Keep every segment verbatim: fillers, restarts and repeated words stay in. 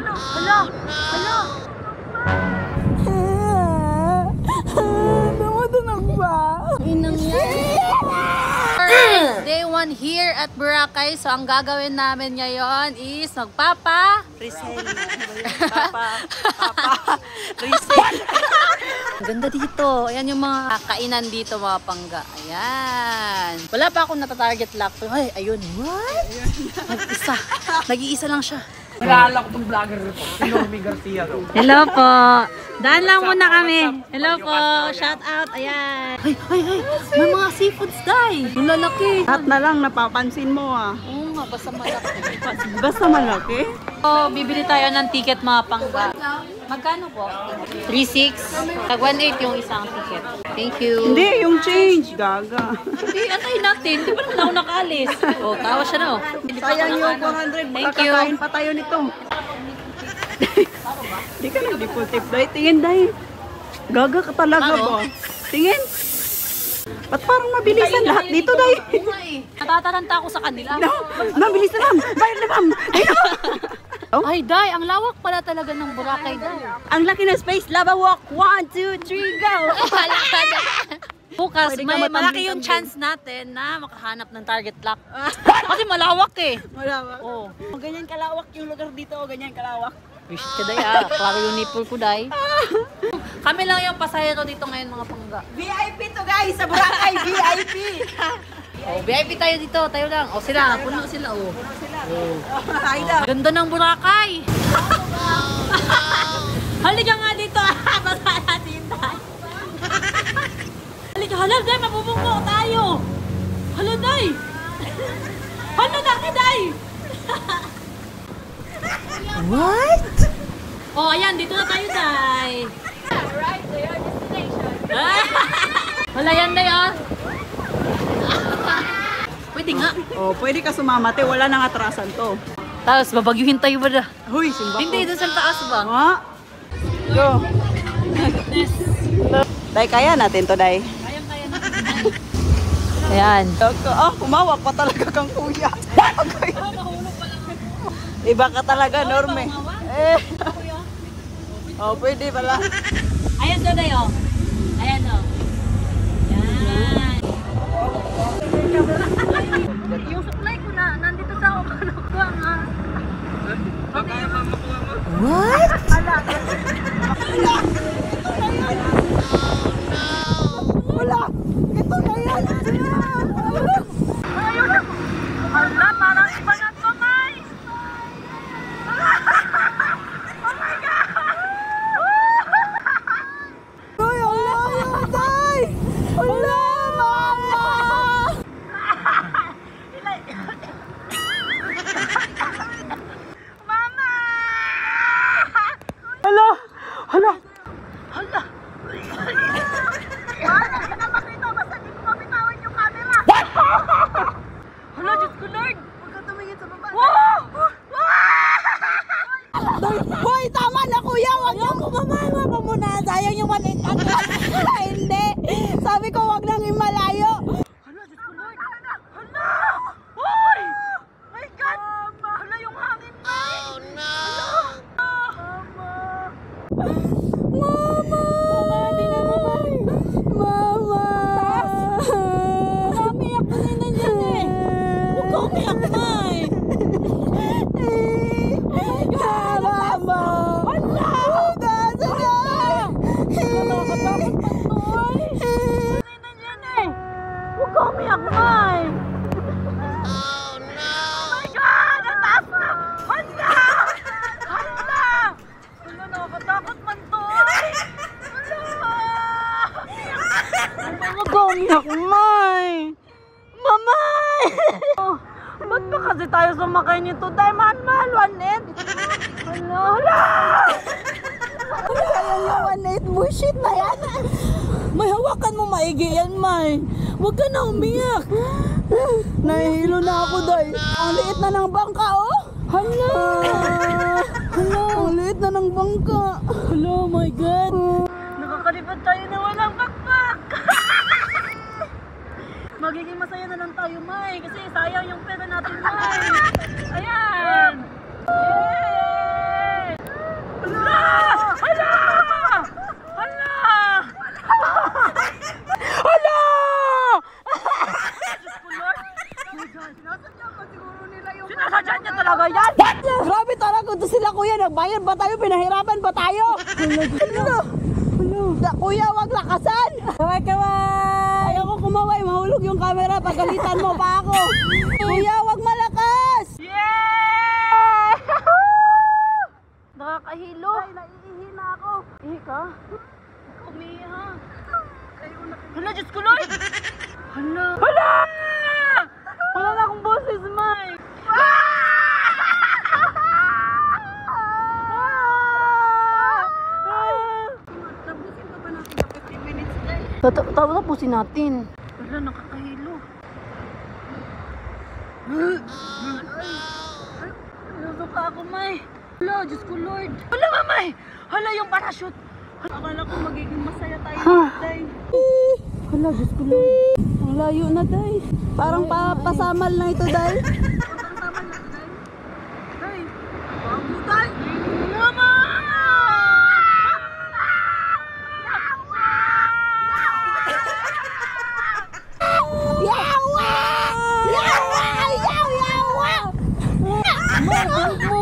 Hala! Hala! Dumudunag ba? Inang Day one here at Boracay. So, ang gagawin namin ngayon is magpapa... Resell. Papa. Papa. Resell. Ang ganda dito. Ayan yung mga kainan dito, mga pangga. Ayan. Wala pa akong natatarget lock. Ay, ayun. What? Nag-isa. Nag-iisa lang siya. Nalala ko itong vlogger nito. Si Normie Garcia to. Hello po. Daan lang muna kami. Hello po. Shout out. Ayan. Ay, ay, ay. May mga seafoods, day. Ang lalaki. Lahat na lang napapansin mo ah. Oo nga, basta malaki. Basta malaki. So, bibili tayo ng ticket, mga pangga. Magkano po? three six. Tag one eight yung isang ticket. Thank you. Hindi, yung change. Gaga. Hindi, antayin natin. Di ba naman ako nakaalis? Oh, tawa siya na oh. Sayang yung four hundred. Thank you. Makakain pa tayo nito. Di ka nag-dipul-tip. Day, tingin, day. Gaga ka talaga Ano? ba? Tingin. Ba't parang mabilisan lahat dito, day? Natataranta ako sa kanila. No, mabilis na, ma'am. Bayad na, ma'am. Oh? Ay, day, ang lawak pala talaga ng Boracay, day. Ang laki ng space. Lava walk. One, two, three, go. Bukas, Pwede ka may matambling-tambling. malaki yung chance natin na makahanap ng target lock. Kasi malawak eh. Malawak. Oh. Oh, ganyan kalawak yung lugar dito. O, ganyan kalawak. Wish ka, day, ah. Klaro yung nipple ko, day. Kami lang yung pasahero dito ngayon, mga pangga. V I P to, guys. Sa Boracay, V I P. Oh, V I P tayo dito, tayo lang. Oh, sila, puno sila, oh. Oh. Ay lang. Ganda ng Boracay. Halika nga dito, ah. Basta natin tayo. Halika, hala, day, mabubungko tayo. Hala, day. Hala, laki, day. What? Oh, ayan, dito na tayo, day. Right, to your destination. Hala, yan, day, ah. Pwede nga. Oh, pwede ka sumamate. Wala nang atrasan to. Tapos, babagyuhin tayo ba na? Huy, simba ko. Hindi, doon sa taas ba? Ha? Go. Day, kaya natin to, Day. Kayang-kaya natin. Ayan. Ah, kumawak pa talaga kang kuya. Okay. Iba ka talaga, Norme. Eh. Oh, pwede pala. Ayan doon na yun. Ayan o. Yan. Yung supply ko na, nandito sa ako. Nga. What? Wala. Ito na yan. Ayun. Hala, parang iba na to, May. Uy, wala yan, Day. Wala, mama. Mama! Hala. Hala. Hala! Hala, naman dito. Basta di ko mabitawan yung camera. Hala, Diyos ko, Lord. Huwag ka tumingin sa baba. Wow! Day, hoy, tama na kuya. Huwag nang kumamama pa muna. Sayang yung one eight hundred. Hindi. Sabi ko, huwag nang imalayo. Hala, Diyos ko, Lord. Hala! Hoy! My God! Hala, yung hangin, May! Oh, no! Mama! Hindi na mamay! Mama! Umiyak ko na nandiyan eh! Huwag ka umiyak, May! Mama! Wala! Gasa na! Nakakatakot pa to eh! Hindi nandiyan eh! Huwag ka umiyak, May! Oh, no! Oh my God! Ang taas na! Hala! Hala! Hala, nakakatakot man to! Hala! Huwag ka umiyak, May! Mamay! Oh, ba't ba kasi tayo sumakay nito? Dahil mahal-mahal, one eight! Hala, hala! Sayang yung one eight, bullshit na yan! May hawakan mo maigi yan, May! Huwag ka na umiyak! Nahihilo na ako, Day! Ang liit na ng bangka, oh! Hala! Hala! Ang liit na ng bangka! Hala, oh my God! Nakakalipad tayo na walang bakbak! Magiging masaya na lang tayo, May. Kasi sayang yung pera natin, May. Ayan! Yay! kuya, nagbayad ba tayo? Pinahirapan ba tayo? Ano? Da, kuya, wag lakasan! Kaway, kaway! Ayoko kumaway, mahulog yung camera. Pagalitan mo pa ako. Kuya, wag malakas! Yeah! Nakakahilo. Ay, naiihina ako. Ihi ka? Umiha. Hala, Diyos ko, Lord! Hala! Hala! Wala na akong boses, May! Tapusin pa ba natin sa fifteen minutes, day? Tapusin natin. Wala, nakakahilo. Nalusuka ako, May. Hala, Diyos ko, Lord. Hala, Mamay! Hala, yung parachute. Akala ko magiging masaya tayo, Ha? day. Hala, Diyos ko, Lord. Ang layo na, day. Parang pa pasamal na ito, day. Day, bago, day. Mama! Yawa! Yawa! Yaw, yawa! Mahal mo.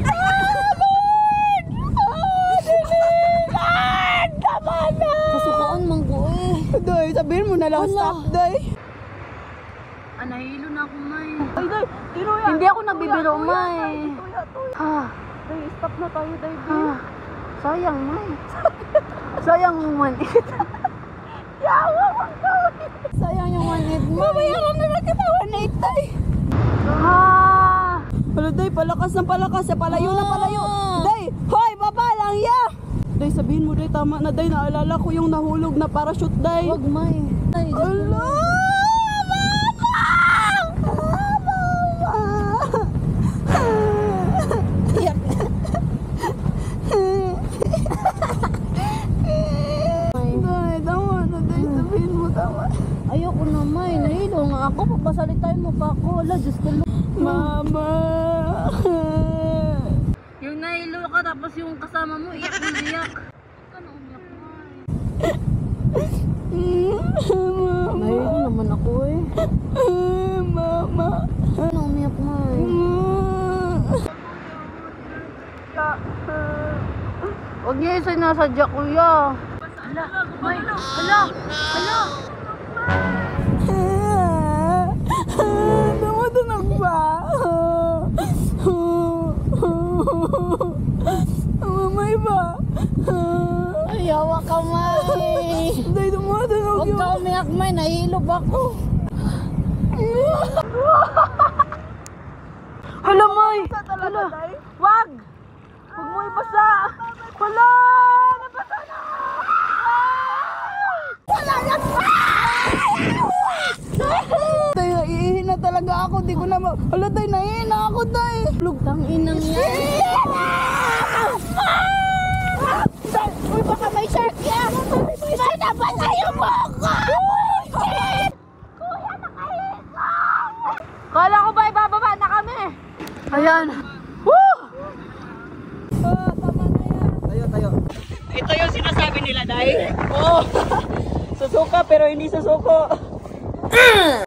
Lord! Tama na! Kasukaan man ko eh. Day, sabihin mo na lang Wala. stop, day. Ah, nahilo na ako, May. Ay, day, tiro yan. Hindi ako nagbibiro, May. Tuya, tuya. Ha? Day, stop na tayo, day. Ha? Sayang, May. Sayang yung one-eight. Yawa, wag gawin. Sayang yung one-eight, May. Mabayaran na lang kita, one eight, day. Ha? Hala, day, palakas ng palakas. Sa palayo na palayo. Ah. Day, hoy, baba lang, ya! Day, sabihin mo, day, tama na, day. Naalala ko yung nahulog na parachute, day. Wag, May. Ay, Diyos ko, Hala! Lord. Day, tama na, day. Sabihin mo, tama. Ayoko na, May. Nahilo nga ako. Papasalitain mo pa ako. Wala, Diyos ko, Lord. Mama! Yung nahilo ka, tapos yung kasama mo, iyak na iyak. Huwag ka na umiyak, May. Nahilo naman ako eh. Mama! Huwag na umiyak, May. Huwag niya yung sinasadya, kuya. Hala, May. Hala, hala. Tumutunog ba? Mamay ba? Ay, hawa ka, May. Day, tumutunog Huwag yun. ka umiyak, May. Nahilo ba ako? Hala, May. Hala. Wag! Huwag mo ibasa! Hala. Nabasa na! Wala na! Day, naiihi na talaga ako. Di ko na ma... Hala, day, naiihi na ako, day. Lugtang inang yan. Day, uy, baka may shark yan! Day, napatayo mo ako! Shit! Kuya, nakahisa! Kala ko ba ibababa na kami? Ayan. Woo! Ah, tama na yan. Tayo, tayo. Ito yung sinasabi nila, day. Oo. Susuka pero hindi susuko.